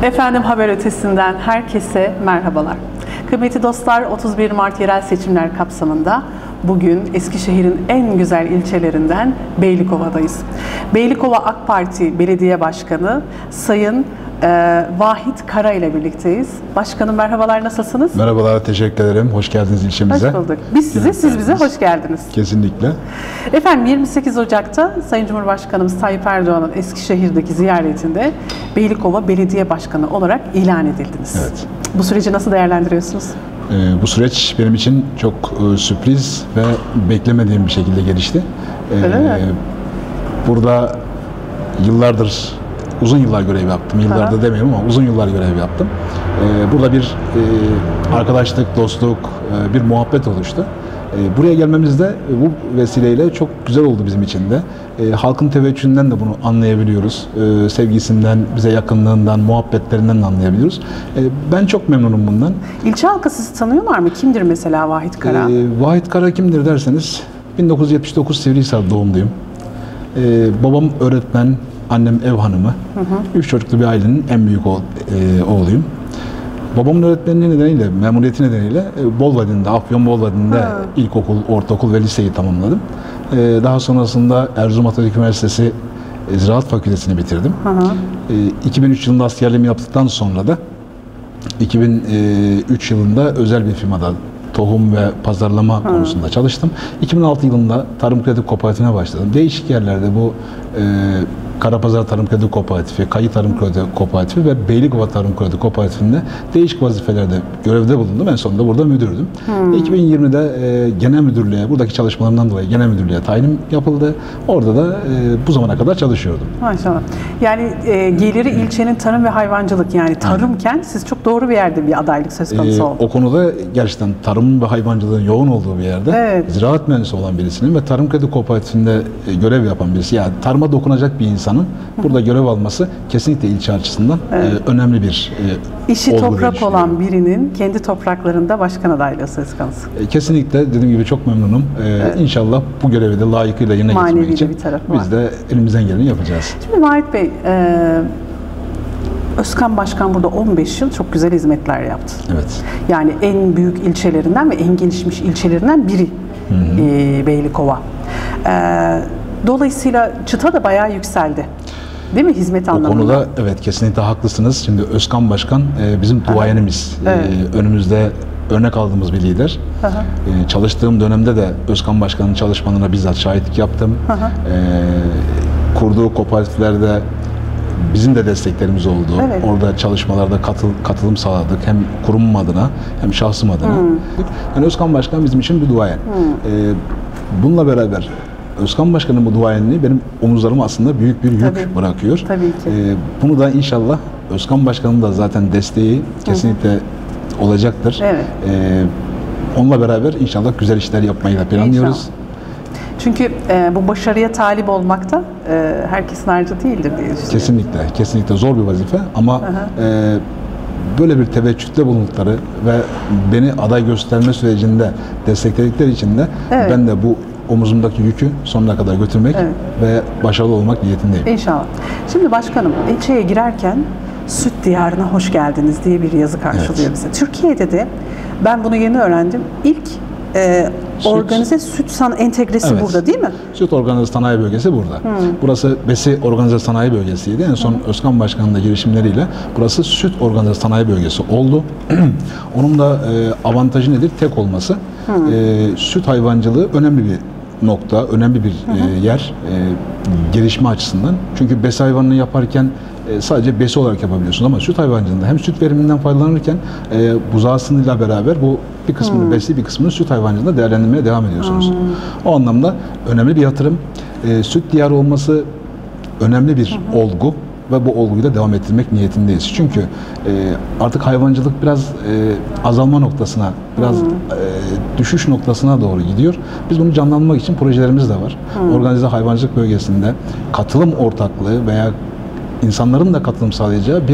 Efendim haber ötesinden herkese merhabalar. Kıymetli dostlar, 31 Mart yerel seçimler kapsamında bugün Eskişehir'in en güzel ilçelerinden Beylikova'dayız. Beylikova AK Parti Belediye Başkanı Sayın Vahit Kara ile birlikteyiz. Başkanım merhabalar, nasılsınız? Merhabalar, teşekkür ederim. Hoş geldiniz ilçemize. Hoş bulduk. Biz size, siz bize hoş geldiniz. Kesinlikle. Efendim 28 Ocak'ta Sayın Cumhurbaşkanımız Tayyip Erdoğan'ın Eskişehir'deki ziyaretinde Beylikova Belediye Başkanı olarak ilan edildiniz. Evet. Bu süreci nasıl değerlendiriyorsunuz? Bu süreç benim için çok sürpriz ve beklemediğim bir şekilde gelişti. Öyle mi? Burada uzun yıllar görev yaptım. Yıllarda demeyeyim ama uzun yıllar görev yaptım. Burada bir arkadaşlık, dostluk, bir muhabbet oluştu. Buraya gelmemiz de bu vesileyle çok güzel oldu bizim için de. Halkın teveccühünden de bunu anlayabiliyoruz. Sevgisinden, bize yakınlığından, muhabbetlerinden de anlayabiliyoruz. Ben çok memnunum bundan. İlçe halkı sizi tanıyorlar mı? Kimdir mesela Vahit Kara? Vahit Kara kimdir derseniz, 1979 Sivrihisar doğumluyum. Babam öğretmen, annem ev hanımı. Üç çocuklu bir ailenin en büyük oğluyum. Babamın öğretmenliği nedeniyle, memuriyeti nedeniyle Bolvadin'de, Afyon Bolvadin'de ilkokul, ortaokul ve liseyi tamamladım. Daha sonrasında Erzurum Atatürk Üniversitesi Ziraat Fakültesini bitirdim. 2003 yılında askerliğimi yaptıktan sonra da 2003 yılında özel bir firmada tohum ve pazarlama konusunda çalıştım. 2006 yılında Tarım Kredi Kooperatifine başladım. Değişik yerlerde bu Karapazarı Tarım Kredi Kooperatifi, Kayı Tarım Kredi Kooperatifi ve Beylikova Tarım Kredi Kooperatifinde değişik vazifelerde görevde bulundum. En sonunda burada müdürdüm. 2020'de genel müdürlüğe, buradaki çalışmalarımdan dolayı genel müdürlüğe tayinim yapıldı. Orada da bu zamana kadar çalışıyordum. Maşallah. Yani geliri ilçenin tarım ve hayvancılık, yani tarımken siz çok doğru bir yerde bir adaylık söz konusu oldu. O konuda gerçekten tarım ve hayvancılığın yoğun olduğu bir yerde ziraat mühendisi olan birisinin ve Tarım Kredi Kooperatifinde görev yapan birisi, yani tarıma dokunacak bir insanın burada görev alması kesinlikle ilçe açısından önemli bir İşi toprak olan birinin kendi topraklarında başkan adaylığı söz konusu. Kesinlikle dediğim gibi çok memnunum. İnşallah bu görevi de layıkıyla yerine getirmek için biz de elimizden geleni yapacağız. Şimdi Vahit Bey, Özkan Başkan burada 15 yıl çok güzel hizmetler yaptı. Evet. Yani en büyük ilçelerinden ve en gelişmiş ilçelerinden biri Beylikova. Dolayısıyla çıta da bayağı yükseldi. Değil mi hizmet anlamında? O konuda evet, kesinlikle haklısınız. Şimdi Özkan Başkan bizim duayenimiz. Önümüzde örnek aldığımız bir lider. Çalıştığım dönemde de Özkan Başkan'ın çalışmalarına bizzat şahitlik yaptım. Kurduğu kooperatiflerde bizim de desteklerimiz oldu. Orada çalışmalarda katılım sağladık. Hem kurumum adına hem şahsım adına. Yani Özkan Başkan bizim için bir duayen. Bununla beraber Özkan Başkan'ın bu duayenliği benim omuzlarıma aslında büyük bir yük bırakıyor. Tabii ki. Bunu da inşallah Özkan Başkan'ın da zaten desteği kesinlikle olacaktır. Onunla beraber inşallah güzel işler yapmayı da planlıyoruz. İnşallah. Çünkü bu başarıya talip olmak da herkesin harcı değildir diye düşünüyorum. Kesinlikle, kesinlikle zor bir vazife ama böyle bir teveccühte bulundukları ve beni aday gösterme sürecinde destekledikleri için de ben de bu omuzumdaki yükü sonuna kadar götürmek ve başarılı olmak niyetindeyim. İnşallah. Şimdi başkanım, ilçeye girerken süt diyarına hoş geldiniz diye bir yazı karşılıyor bize. Türkiye'de de ben bunu yeni öğrendim. İlk organize süt entegresi burada değil mi? Süt organize sanayi bölgesi burada. Burası Besi organize sanayi bölgesiydi. En son Özkan Başkan'ın da girişimleriyle burası süt organize sanayi bölgesi oldu. Onun da avantajı nedir? Tek olması. Süt hayvancılığı önemli bir nokta, önemli bir yer gelişme açısından. Çünkü besi hayvanını yaparken sadece besi olarak yapabiliyorsunuz ama süt hayvancılığında hem süt veriminden faydalanırken buzağısıyla beraber bu bir kısmını besi, bir kısmını süt hayvancılığında değerlendirmeye devam ediyorsunuz. O anlamda önemli bir yatırım. Süt diyarı olması önemli bir olgu ve bu olguyu da devam ettirmek niyetindeyiz. Çünkü artık hayvancılık biraz azalma noktasına, biraz düşüş noktasına doğru gidiyor. Biz bunu canlandırmak için projelerimiz de var. Organize hayvancılık bölgesinde katılım ortaklığı veya insanların da katılım sağlayacağı bir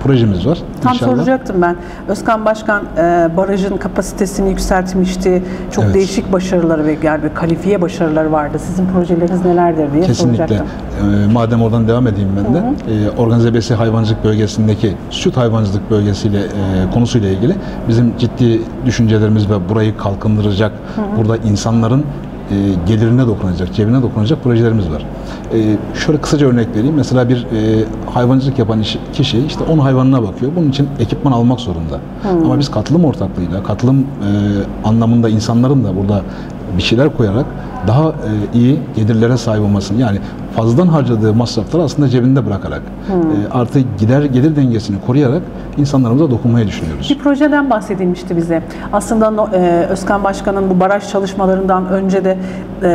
projemiz var. Tam İnşallah. soracaktım ben. Özkan Başkan barajın kapasitesini yükseltmişti. Çok Evet. değişik başarıları ve yani kalifiye başarıları vardı. Sizin projeleriniz nelerdir diye Kesinlikle. soracaktım. Madem oradan devam edeyim ben de. Organize besi hayvancılık bölgesindeki süt hayvancılık bölgesiyle konusuyla ilgili bizim ciddi düşüncelerimiz ve burayı kalkındıracak, burada insanların gelirine dokunacak, cebine dokunacak projelerimiz var. Şöyle kısaca örnek vereyim. Mesela bir hayvancılık yapan kişi işte 10 hayvanına bakıyor. Bunun için ekipman almak zorunda. Ama biz katılım ortaklığıyla, katılım anlamında insanların da burada bir şeyler koyarak daha iyi gelirlere sahip olmasını, yani fazladan harcadığı masrafları aslında cebinde bırakarak artı gelir dengesini koruyarak insanlarımıza dokunmayı düşünüyoruz. Bir projeden bahsedilmişti bize. Aslında Özkan Başkan'ın bu baraj çalışmalarından önce de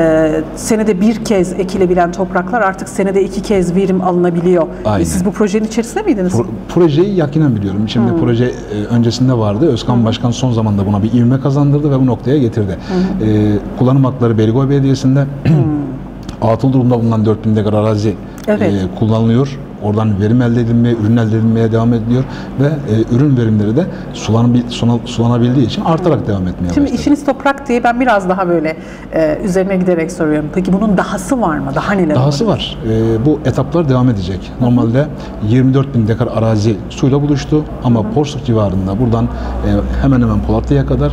senede bir kez ekilebilen topraklar artık senede 2 kez verim alınabiliyor. Aynen. Siz bu projenin içerisinde miydiniz? Projeyi yakinen biliyorum. Şimdi proje öncesinde vardı. Özkan Başkan son zamanda buna bir ivme kazandırdı ve bu noktaya getirdi. Kullanım hakları Beylikova Belediyesi'nde atıl durumda bulunan 4000 dekar arazi kullanılıyor. Oradan verim elde edilmeye, ürün elde edilmeye devam ediliyor ve ürün verimleri de sulanabildiği için artarak devam etmeye başladı. Şimdi işiniz toprak diye ben biraz daha böyle üzerine giderek soruyorum. Peki bunun dahası var mı? Daha neler Dahası var. Bu etaplar devam edecek. Normalde 24.000 dekar arazi suyla buluştu ama Porsuk civarında buradan hemen hemen Polatlı'ya kadar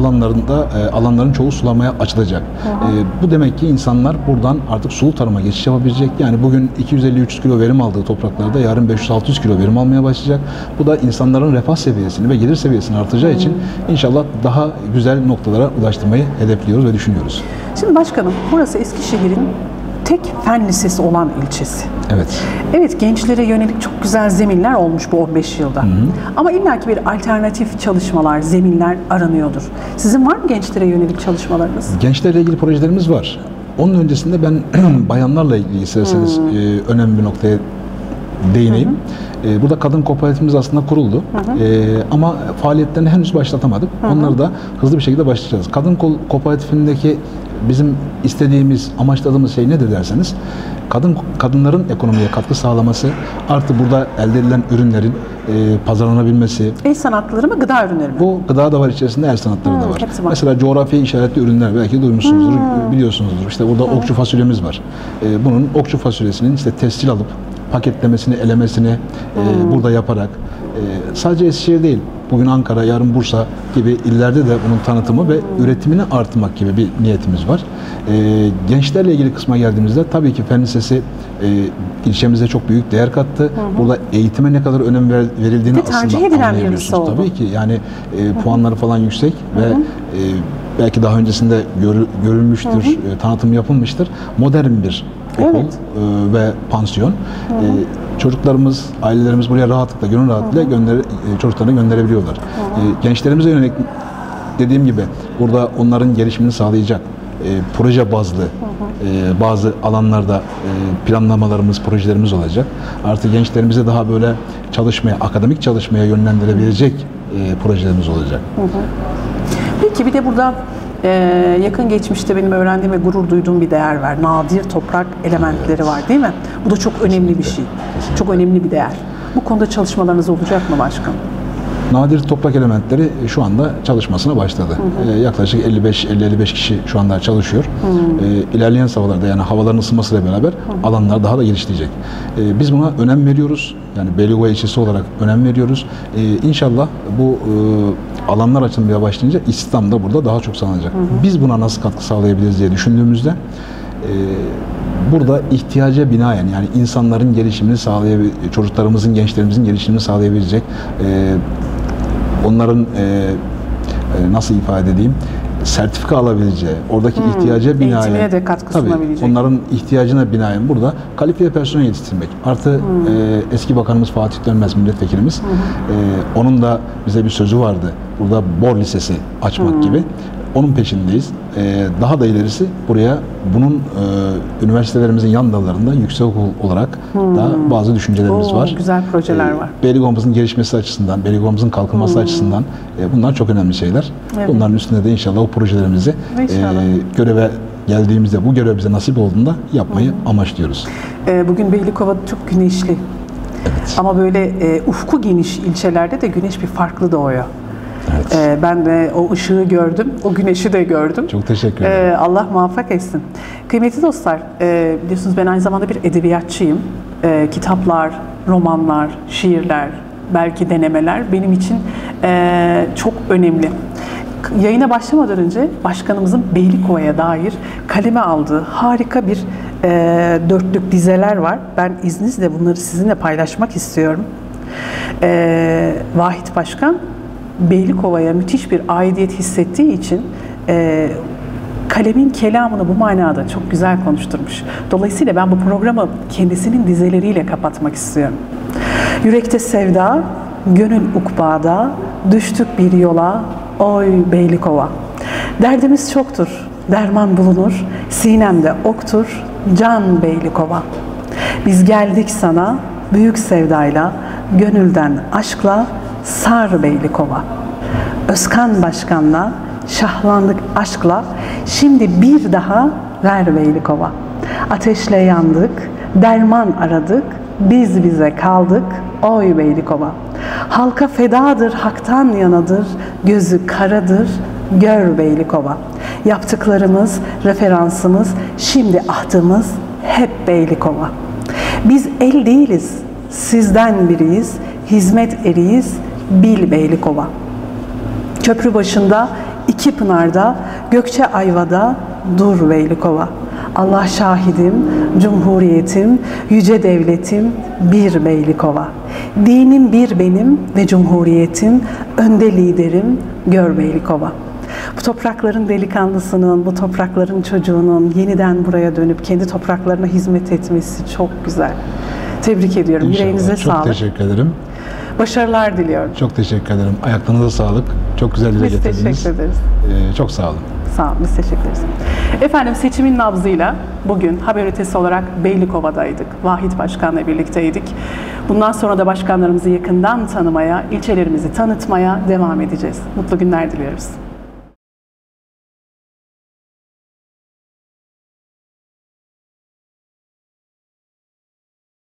alanların çoğu sulamaya açılacak. Bu demek ki insanlar buradan artık sulu tarıma geçiş yapabilecek. Yani bugün 250-300 kilo verim aldığı topraklarda yarın 500-600 kilo verim almaya başlayacak. Bu da insanların refah seviyesini ve gelir seviyesini artacağı için inşallah daha güzel noktalara ulaştırmayı hedefliyoruz ve düşünüyoruz. Şimdi başkanım, burası Eskişehir'in tek fen lisesi olan ilçesi. Evet. Evet, gençlere yönelik çok güzel zeminler olmuş bu 15 yılda. Ama illaki bir alternatif çalışmalar, zeminler aranıyordur. Sizin var mı gençlere yönelik çalışmalarınız? Gençlerle ilgili projelerimiz var. Onun öncesinde ben bayanlarla ilgili isterseniz önemli bir noktaya değineyim. Burada kadın kooperatifimiz aslında kuruldu. Ama faaliyetlerini henüz başlatamadık. Onları da hızlı bir şekilde başlayacağız. Kadın kooperatifindeki bizim istediğimiz, amaçladığımız şey nedir derseniz, kadınların ekonomiye katkı sağlaması, artı burada elde edilen ürünlerin pazarlanabilmesi. El sanatları mı, gıda ürünleri mi? Bu gıda da var, içerisinde el sanatları da var. Hepsi var. Mesela coğrafya işaretli ürünler belki duymuşsunuzdur, biliyorsunuzdur. İşte burada okçu fasulyemiz var. Bunun okçu fasulyesinin işte tescil alıp paketlemesini, elemesini burada yaparak sadece Eskişehir değil, bugün Ankara, yarın Bursa gibi illerde de bunun tanıtımı ve üretimini artırmak gibi bir niyetimiz var. Gençlerle ilgili kısma geldiğimizde tabii ki Fen Lisesi ilçemize çok büyük değer kattı. Burada eğitime ne kadar önem verildiğini Bir tercih aslında edilen bir lise anlayabiliyorsunuz. oldu. Tabii ki yani puanları falan yüksek ve belki daha öncesinde görülmüştür, tanıtım yapılmıştır. Modern bir okul ve pansiyon. Çocuklarımız, ailelerimiz buraya rahatlıkla, gönül rahatlığıyla çocuklarını gönderebiliyorlar. Gençlerimize yönelik dediğim gibi burada onların gelişimini sağlayacak proje bazlı bazı alanlarda planlamalarımız, projelerimiz olacak. Artık gençlerimize daha böyle çalışmaya, akademik çalışmaya yönlendirebilecek projelerimiz olacak. Peki bir de burada yakın geçmişte benim öğrendiğim ve gurur duyduğum bir değer var. Nadir toprak elementleri var, değil mi? Bu da çok önemli bir şey. Çok önemli bir değer. Bu konuda çalışmalarınız olacak mı başkanım? Nadir toprak elementleri şu anda çalışmasına başladı. Yaklaşık 50-55 kişi şu anda çalışıyor. İlerleyen safhalarda, yani havaların ısınmasıyla beraber alanlar daha da gelişleyecek. Biz buna önem veriyoruz. Yani Beylikova ilçesi olarak önem veriyoruz. İnşallah bu alanlar açılmaya başlayınca istihdam da burada daha çok sağlanacak. Biz buna nasıl katkı sağlayabiliriz diye düşündüğümüzde burada ihtiyaca binaen, yani insanların gelişimini sağlayabilecek, çocuklarımızın, gençlerimizin gelişimini sağlayabilecek, onların nasıl ifade edeyim, sertifika alabileceği, oradaki ihtiyaca binaen, eğitimine de katkı sunabilecek. Onların ihtiyacına binaen burada kalifiye personel yetiştirmek. Artı eski bakanımız Fatih Dönmez milletvekilimiz, onun da bize bir sözü vardı. Burada Bor Lisesi açmak gibi. Onun peşindeyiz. Daha da ilerisi buraya bunun üniversitelerimizin yan dallarında yüksekokul olarak da bazı düşüncelerimiz var. Güzel projeler var. Beylikova'mızın gelişmesi açısından, Beylikova'mızın kalkınması açısından bunlar çok önemli şeyler. Evet. Bunların üstünde de inşallah o projelerimizi göreve geldiğimizde, bu görev bize nasip olduğunda yapmayı amaçlıyoruz. Bugün Beylikova çok güneşli. Evet. Ama böyle ufku geniş ilçelerde de güneş bir farklı doğuyor. Evet. Ben de o ışığı gördüm, o güneşi de gördüm. Çok teşekkür ederim. Allah muvaffak etsin. Kıymetli dostlar, biliyorsunuz ben aynı zamanda bir edebiyatçıyım. Kitaplar, romanlar, şiirler, belki denemeler benim için çok önemli. Yayına başlamadan önce başkanımızın Beylikova'ya dair kaleme aldığı harika bir dörtlük dizeler var. Ben izninizle bunları sizinle paylaşmak istiyorum. Vahit Başkan Beylikova'ya müthiş bir aidiyet hissettiği için kalemin kelamını bu manada çok güzel konuşturmuş. Dolayısıyla ben bu programı kendisinin dizeleriyle kapatmak istiyorum. Yürekte sevda, gönül ukbada, düştük bir yola, oy Beylikova. Derdimiz çoktur, derman bulunur, sinemde oktur, can Beylikova. Biz geldik sana büyük sevdayla, gönülden aşkla, sar Beylikova. Özkan Başkan'la, şahlandık aşkla, şimdi bir daha ver Beylikova. Ateşle yandık, derman aradık, biz bize kaldık, oy Beylikova. Halka fedadır, haktan yanadır, gözü karadır, gör Beylikova. Yaptıklarımız, referansımız, şimdi ahdımız hep Beylikova. Biz el değiliz, sizden biriyiz, hizmet eriyiz, bil Beylikova. Köprü başında, iki pınarda, Gökçeayva'da dur Beylikova. Allah şahidim, cumhuriyetim, yüce devletim bir Beylikova. Dinim bir benim ve cumhuriyetim, önde liderim gör Beylikova. Bu toprakların delikanlısının, bu toprakların çocuğunun yeniden buraya dönüp kendi topraklarına hizmet etmesi çok güzel. Tebrik ediyorum. İnşallah. Yüreğinize çok sağlık. Teşekkür ederim. Başarılar diliyorum. Çok teşekkür ederim. Ayaklarınıza sağlık. Çok güzel dile Biz getirdiniz. teşekkür ederiz. Çok sağ olun. Sağ olun, biz teşekkür ederiz. Efendim seçimin nabzıyla bugün haber ötesi olarak Beylikova'daydık. Vahit Başkan'la birlikteydik. Bundan sonra da başkanlarımızı yakından tanımaya, ilçelerimizi tanıtmaya devam edeceğiz. Mutlu günler diliyoruz.